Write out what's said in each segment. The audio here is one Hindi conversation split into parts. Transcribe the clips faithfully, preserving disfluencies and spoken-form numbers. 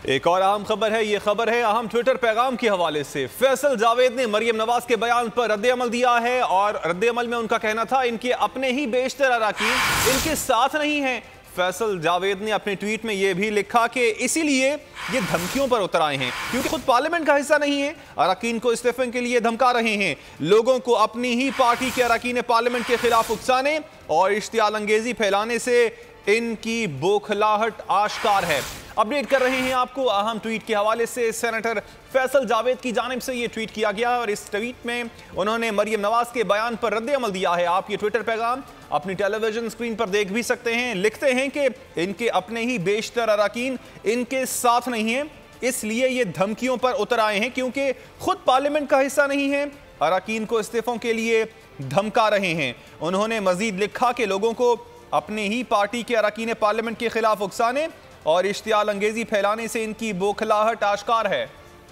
एक और अहम खबर है। ये खबर है अहम ट्विटर पैगाम के हवाले से। फैसल जावेद ने मरियम नवाज के बयान पर रद्द-ए-अमल दिया है और रद्द-ए-अमल में उनका कहना था इनके अपने ही बेशतर अराकीन इनके साथ नहीं हैं। फैसल जावेद ने अपने ट्वीट में यह भी लिखा कि इसीलिए ये धमकियों पर उतर आए हैं क्योंकि खुद पार्लियामेंट का हिस्सा नहीं है। अराकीन को इस्तीफे के लिए धमका रहे हैं। लोगों को अपनी ही पार्टी के अराकीन पार्लियामेंट के खिलाफ उकसाने और इश्तियाल अंगेजी फैलाने से इनकी बौखलाहट आश्कार है। अपडेट कर रहे हैं आपको अहम ट्वीट के हवाले से। सेनेटर फैसल जावेद की जानिब से ये ट्वीट किया गया और इस ट्वीट में उन्होंने मरियम नवाज के बयान पर रद्द-ए-अमल दिया है। आप ये ट्विटर पैगाम अपनी टेलीविजन स्क्रीन पर देख भी सकते हैं। लिखते हैं कि इनके अपने ही बेशतर अराकीन इनके साथ नहीं हैं, इसलिए ये धमकियों पर उतर आए हैं क्योंकि खुद पार्लियामेंट का हिस्सा नहीं है। अराकीन को इस्तीफों के लिए धमका रहे हैं। उन्होंने मजीद लिखा कि लोगों को अपनी ही पार्टी के अराकीन पार्लियामेंट के खिलाफ उकसाने और इश्तियाल अंगेजी फैलाने से इनकी बौखलाहट आश्कार है।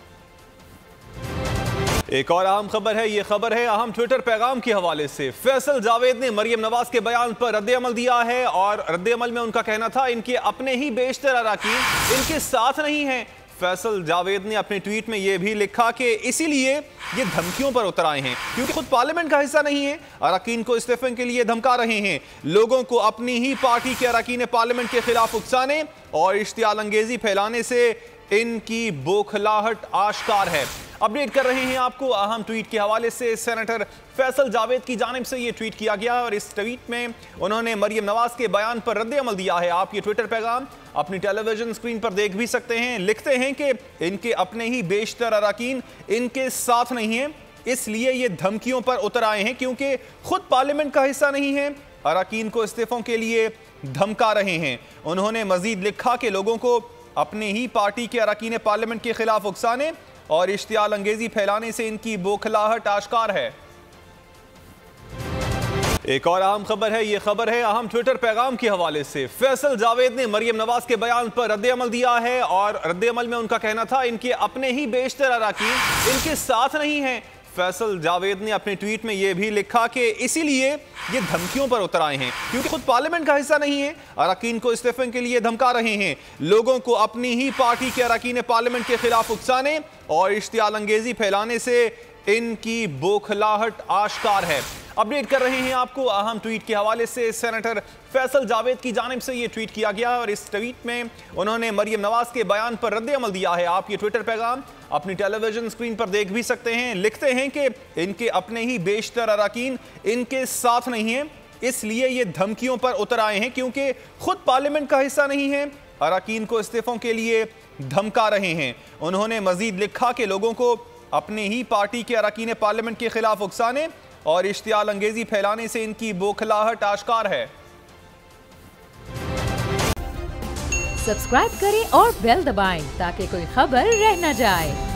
एक और अहम खबर है। ये खबर है अहम ट्विटर पैगाम के हवाले से। फैसल जावेद ने मरियम नवाज के बयान पर रद्द-ए-अमल दिया है और रद्द-ए-अमल में उनका कहना था इनके अपने ही बेशतर अराकीन इनके साथ नहीं हैं। फैसल जावेद ने अपने ट्वीट में यह भी लिखा कि इसीलिए ये धमकियों पर उतर आए हैं क्योंकि खुद पार्लियामेंट का हिस्सा नहीं है। अराकीन को इस्तीफे के लिए धमका रहे हैं। लोगों को अपनी ही पार्टी के अराकीन पार्लियामेंट के खिलाफ उकसाने और इश्तियाल अंगेजी फैलाने से इनकी बौखलाहट आश्कार है। अपडेट कर रहे हैं आपको अहम ट्वीट के हवाले से। सेनेटर फैसल जावेद की जानिब से ये ट्वीट किया गया और इस ट्वीट में उन्होंने मरियम नवाज के बयान पर रद्द-ए-अमल दिया है। आप ये ट्विटर पैगाम अपनी टेलीविजन स्क्रीन पर देख भी सकते हैं। लिखते हैं कि इनके अपने ही बेशतर अराकीन इनके साथ नहीं हैं, इसलिए ये धमकियों पर उतर आए हैं क्योंकि खुद पार्लियामेंट का हिस्सा नहीं है। अराकीन को इस्तीफों के लिए धमका रहे हैं। उन्होंने मजीद लिखा कि लोगों को अपनी ही पार्टी के अराकीन पार्लियामेंट के खिलाफ उकसाने और इश्तियाल अंगेजी फैलाने से इनकी बौखलाहट आश्कार है। एक और अहम खबर है। ये खबर है अहम ट्विटर पैगाम के हवाले से। फैसल जावेद ने मरियम नवाज के बयान पर रद्द-ए-अमल दिया है और रद्द-ए-अमल में उनका कहना था इनके अपने ही बेशतर अराकीन इनके साथ नहीं हैं। फैसल जावेद ने अपने ट्वीट में यह भी लिखा कि इसीलिए ये धमकियों पर उतर आए हैं क्योंकि खुद पार्लियामेंट का हिस्सा नहीं है। अराकीन को इस्तीफे के लिए धमका रहे हैं। लोगों को अपनी ही पार्टी के अराकीन पार्लियामेंट के खिलाफ उकसाने और इश्तियाल अंगेजी फैलाने से इनकी बौखलाहट आश्कार है। अपडेट कर रहे हैं आपको अहम ट्वीट के हवाले से। सेनेटर फैसल जावेद की जानिब से ये ट्वीट किया गया और इस ट्वीट में उन्होंने मरियम नवाज के बयान पर रद्द-ए-अमल दिया है। आप ये ट्विटर पैगाम अपनी टेलीविजन स्क्रीन पर देख भी सकते हैं। लिखते हैं कि इनके अपने ही बेशतर अराकीन इनके साथ नहीं हैं, इसलिए ये धमकियों पर उतर आए हैं क्योंकि खुद पार्लियामेंट का हिस्सा नहीं है। अराकीन को इस्तीफों के लिए धमका रहे हैं। उन्होंने मजीद लिखा कि लोगों को अपनी ही पार्टी के अराकीन पार्लियामेंट के खिलाफ उकसाने और इश्तियाल अंगेजी फैलाने से इनकी बौखलाहट आश्कार है। सब्सक्राइब करें और बेल दबाएं ताकि कोई खबर रह न जाए।